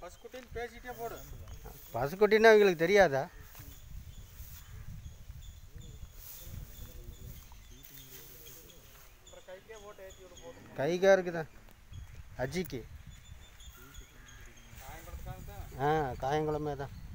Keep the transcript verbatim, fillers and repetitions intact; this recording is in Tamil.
பசுக்குட்டின்னு பேசிட்டே போடு. பசுக்குட்டின்னா அவங்களுக்கு தெரியாதா? கைகா இருக்குதா அஜிக்கு? ஆ காயங்குளமே தான்.